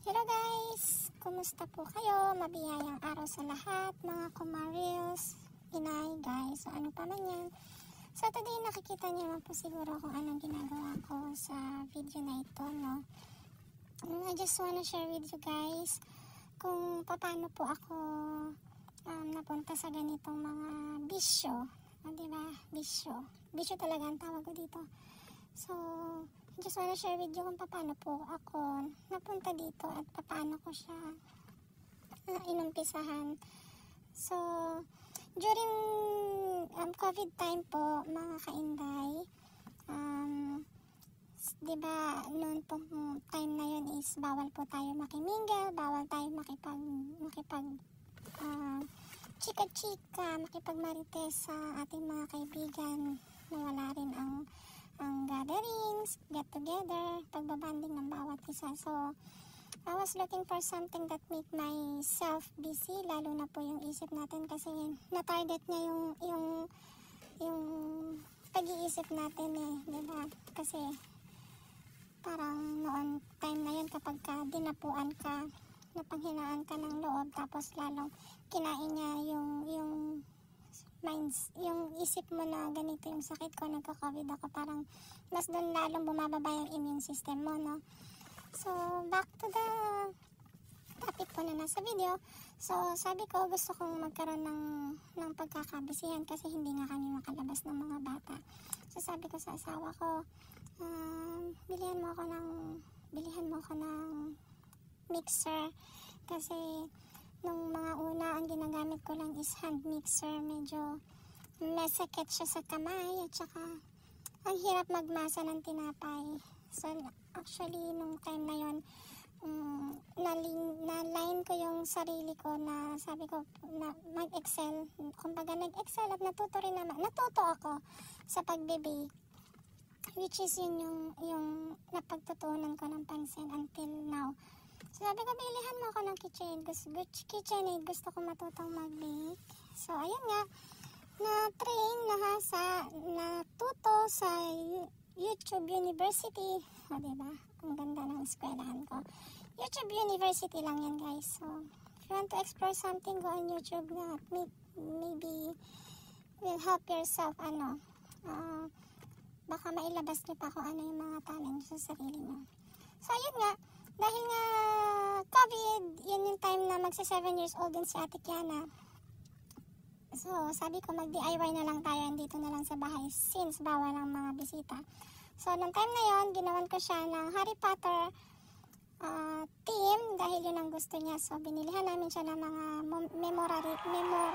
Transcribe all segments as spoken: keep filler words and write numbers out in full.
Hello guys! Kumusta po kayo? Mabiyayang araw sa lahat, mga kumarils, inay, guys, o ano pa man yan. So today nakikita niyo naman po siguro kung anong ginagawa ko sa video na ito, no? I just wanna share with you guys kung paano po ako um, napunta sa ganitong mga bisyo. O, diba? Bisyo. Bisyo talaga ang tawag ko dito. So, I just wanna share with you kung paano po ako napunta dito at paano ko siya uh, inumpisahan. So, during um, COVID time po, mga kainday, um, diba, noon pong time na yun is bawal po tayo makimingle, bawal tayo makipag, makipag, uh, chika-chika, makipagmarites sa ating mga kaibigan na wala rin ang ang gatherings, get together, pagbabanding ng bawat isa. So, I was looking for something that make myself busy, lalo na po yung isip natin kasi na-target niya yung yung yung pag-iisip natin eh, diba? Kasi parang noon time na yun kapag ka dinapuan ka, napanghinaan ka ng loob, tapos lalong kinain niya yung yung minds, yung isip mo na ganito yung sakit ko, nagka-COVID ako, parang mas doon lalong bumababa yung immune system mo, no? So, back to the topic po na nasa video. So, sabi ko, gusto kong magkaroon ng, ng pagkakabisihan kasi hindi nga kami makalabas ng mga bata. So, sabi ko sa asawa ko, um, bilihan mo ako ng, bilihan mo ako ng mixer kasi nung mga una, ang ginagamit ko lang is hand mixer. Medyo mesakit siya sa kamay at saka ang hirap magmasa ng tinapay. So, actually, nung time na yun, um, na-line ko yung sarili ko na sabi ko na mag-excel. Kumbaga, nag-excel at natuto rin naman. Natuto ako sa pagbe-bake, which is yun yung, yung napagtutunan ko ng pansin until now. So, sabi ko, bilihan mo ako ng KitchenAid. Gusto, KitchenAid, gusto ko matutong mag-bake. So, ayun nga, na-train, nahasa, natuto sa YouTube University. O, diba? Ang ganda ng eskwelahan ko. YouTube University lang yan, guys. So, if you want to explore something, go on YouTube na maybe will help yourself, ano, uh, baka mailabas niyo pa kung ano yung mga talent sa sarili niyo. So, ayun nga, dahil nga COVID, yun yung time na magsa seven years old din si Ate Kiana. So, sabi ko mag-D I Y na lang tayo, andito na lang sa bahay since bawal ang mga bisita. So, nung time na yun, ginawan ko siya ng Harry Potter uh, theme dahil yun ang gusto niya. So, binilihan namin siya ng mga memorabilia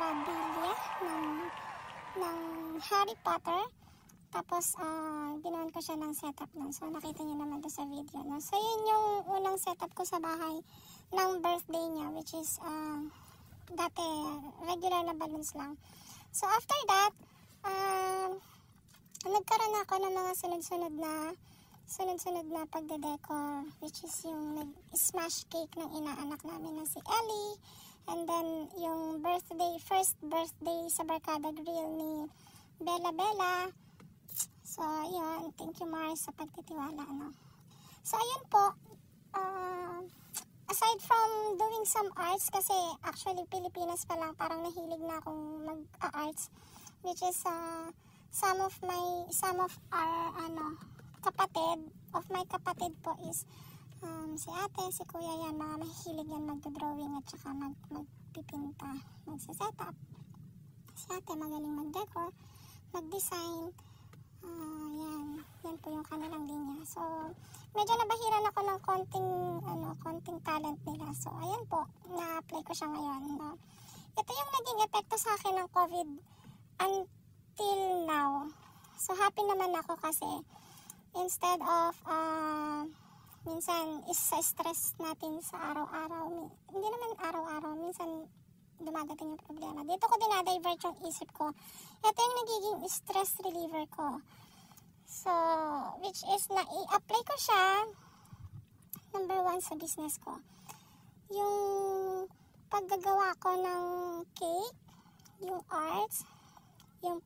ng, ng Harry Potter. Tapos, uh, ginawan ko siya ng setup nun. So, nakita niyo naman to sa video. No? So, yun yung unang setup ko sa bahay ng birthday niya, which is, uh, dati, regular na balloons lang. So, after that, uh, nagkaroon ako ng mga sunod-sunod na, sunod-sunod na pagde-decor, which is yung nag-smash cake ng inaanak namin na si Ellie. And then, yung birthday, first birthday sa Barkada Grill ni Bella Bella. So, yun. Thank you, Mars, sa pagtitiwala, no? So, ayun po. Uh, aside from doing some arts, kasi actually, Pilipinas pa lang, parang nahilig na akong mag-arts, which is, uh, some of my, some of our, ano, kapatid, of my kapatid po is, um, si ate, si kuya yan, mga mahihilig yan mag-drawing at saka mag, magpipinta, magsiset-up. Si ate, magaling mag-decor, mag-design. Uh, yan, yan po yung kanilang linya. So, medyo nabahiran ako ng konting, ano, konting talent nila. So, ayan po, na-apply ko siya ngayon. No? Ito yung naging epekto sa akin ng COVID until now. So, happy naman ako kasi instead of, uh, minsan, is sa stress natin sa araw-araw, hindi naman araw-araw, minsan, dumadating yung problema. Dito ko dinadivert yung isip ko. Ito yung nagiging stress reliever ko. So, which is na i-apply ko siya number one sa business ko. Yung paggagawa ko ng cake, yung arts, yung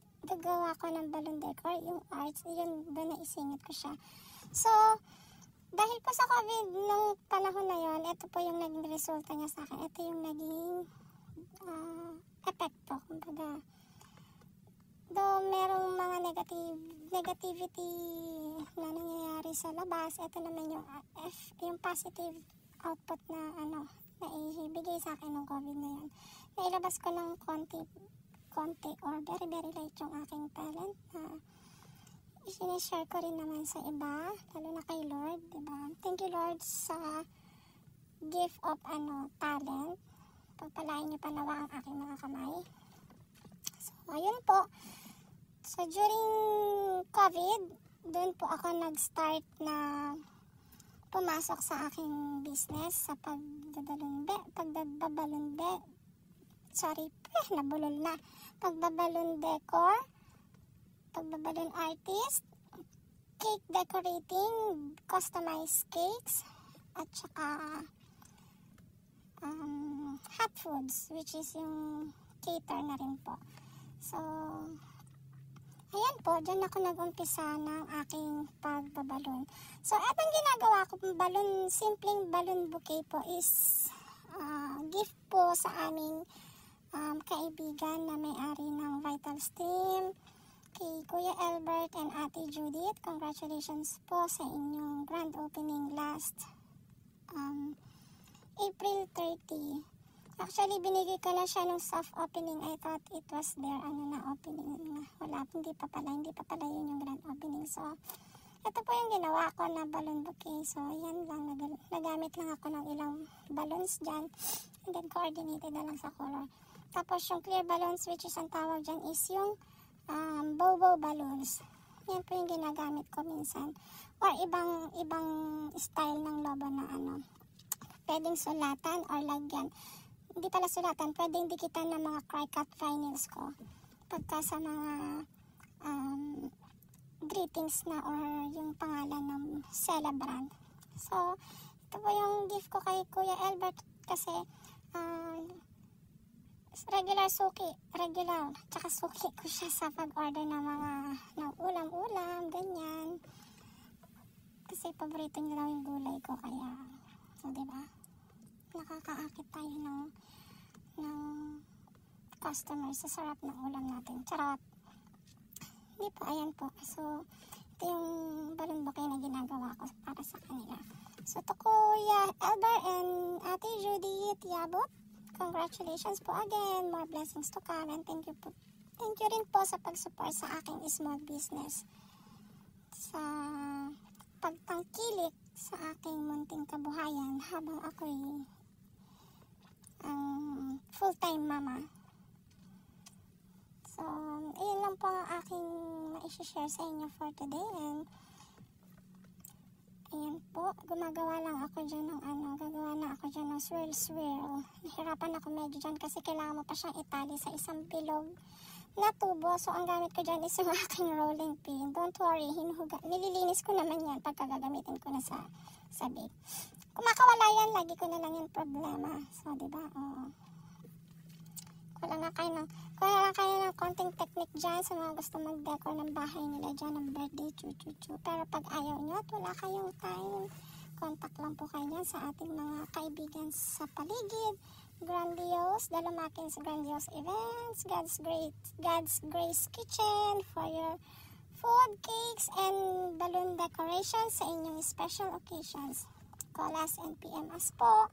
paggagawa ko ng balloon decor, yung arts, yun doon na isingit ko siya. So, dahil po sa COVID nung panahon na yon, ito po yung naging resulta niya sa akin. Ito yung naging uh, epekto, kumbaga. Though merong mga negative negativity na nangyayari sa labas, ito naman yung uh, F, yung positive output na ano, na ibigay sa akin ng COVID na yun. Nailabas ko ng konti, konti or very very light yung aking talent na i-share ko rin naman sa iba, lalo na kay Lord, diba? Thank you Lord sa gift of ano talent. Pagpalain niyo pa nawa ang aking mga kamay. So, ayun po. So, during COVID, doon po ako nag-start na pumasok sa aking business sa pagdadalunbe, pagbabalunbe, sorry, eh, nabulol na, pagbabalon decor, pagbabalon artist, cake decorating, customized cakes, at saka um, hot foods, which is yung cater na rin po. So, ayan po, dyan ako nag-umpisa ng aking pagbabalon. So, etong ginagawa ko, balon, simpleng balon bouquet po is uh, gift po sa aming um, kaibigan na may-ari ng Vital Steam, kay Kuya Albert and Ate Judith. Congratulations po sa inyong grand opening last um, April thirtieth. Actually, binigay ko na siya nung soft opening. I thought it was there, ano na, opening. Wala, hindi pa pala, hindi pa pala yun yung grand opening. So, ito po yung ginawa ko na balloon bouquet. So, yan lang, nag nagamit lang ako ng ilang balloons dyan. And then, coordinated na lang sa color. Tapos, yung clear balloons, which is ang tawag dyan, is yung um, bow-bow balloons. Yan po yung ginagamit ko minsan. Or ibang, ibang style ng lobo na ano, pwedeng sulatan or lagyan. Hindi pala sulatan, pwedeng dikitan ng mga Cricut vinyls ko pagka sa mga um, greetings na or yung pangalan ng celebrant. So, ito po yung gift ko kay Kuya Albert kasi um, regular suki, regular, tsaka suki ko siya sa pag-order ng mga ng ulam-ulam, ganyan. Kasi paborito niya daw yung gulay ko, kaya, so, diba? Nakakaakit tayo ng, ng customer sa sarap ng ulam natin. Charot. Hindi po, ayan po. So, ito yung balloon bouquet na ginagawa ko para sa kanila. So, to Kuya Elber and Ate Judith Yabot, congratulations po again. More blessings to come. And thank you po. Thank you rin po sa pag-support sa aking small business. Sa pagtangkilik sa aking munting kabuhayan habang ako'y um, full-time mama. So, ayun lang po ang aking ma-share sa inyo for today. And ayan po, gumagawa lang ako dyan ng ano, gagawa na ako dyan ng swirl-swirl. Nahirapan ako medyo dyan kasi kailangan mo pa siyang itali sa isang bilog na tubo. So, ang gamit ko dyan is yung aking rolling pin. Don't worry, hinuhuga. Nililinis ko naman yan pagka gagamitin ko na sa, sa bake. Kung makawala yan, lagi ko na lang yung problema. So, diba? Oo. Wala na kayo ng, kaya lang kayo ng konting technique dyan sa mga gusto mag-decor ng bahay nila dyan ng birthday, chu-chu-chu. Pero pag ayaw nyo at wala kayong time, contact lang po kayo dyan sa ating mga kaibigan sa paligid. Grandiose, Dalamakins Grandiose Events, God's Great, God's Grace Kitchen for your food, cakes, and balloon decorations sa inyong special occasions. Call us and P M us po.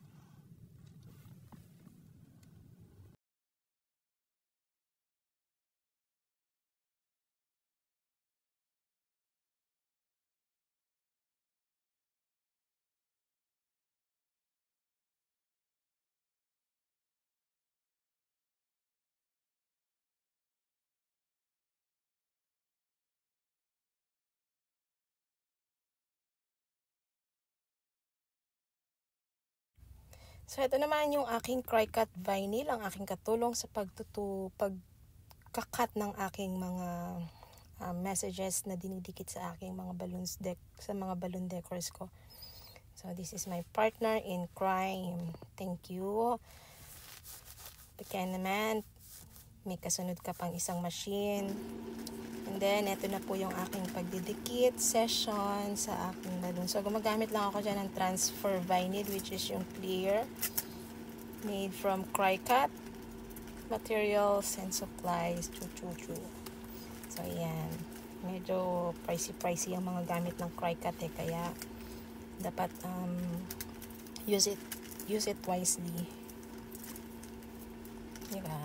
So, ito naman yung aking Cricut vinyl, ang aking katulong sa pagtutu, pagkakat ng aking mga uh, messages na dinidikit sa aking mga balloons deck, sa mga balloon decors ko. So, this is my partner in crime. Thank you. Kaya naman, may kasunod ka pang isang machine. And And then, ito na po yung aking pagdidikit session sa aking balloon. So, gumagamit lang ako dyan ng transfer vinyl, which is yung clear, made from Cricut Materials and Supplies. Chu-chu-chu. So, ayan. Medyo pricey-pricey ang mga gamit ng Cricut eh. Kaya, dapat um, use it, use it wisely. Diba?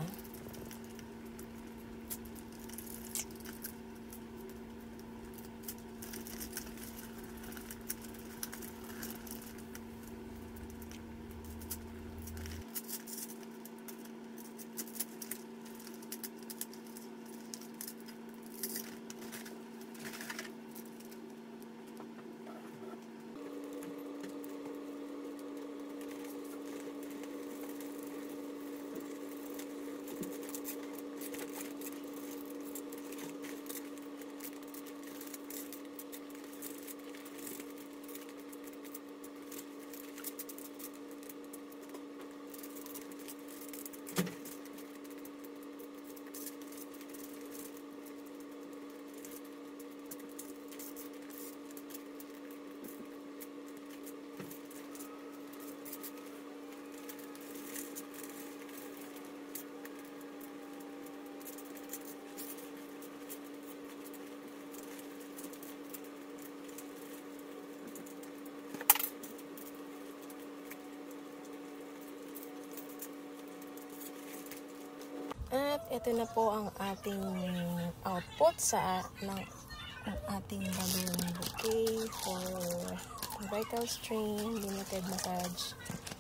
At ito na po ang ating output sa ng ang ating balloon bouquet for Vital Stream Limited Massage.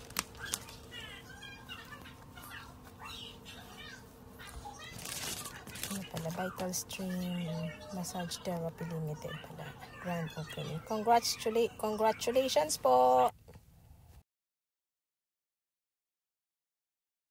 Ano pala, Vital Stream Massage Therapy Limited pala. Grand opening. Congratulations, congratulations po!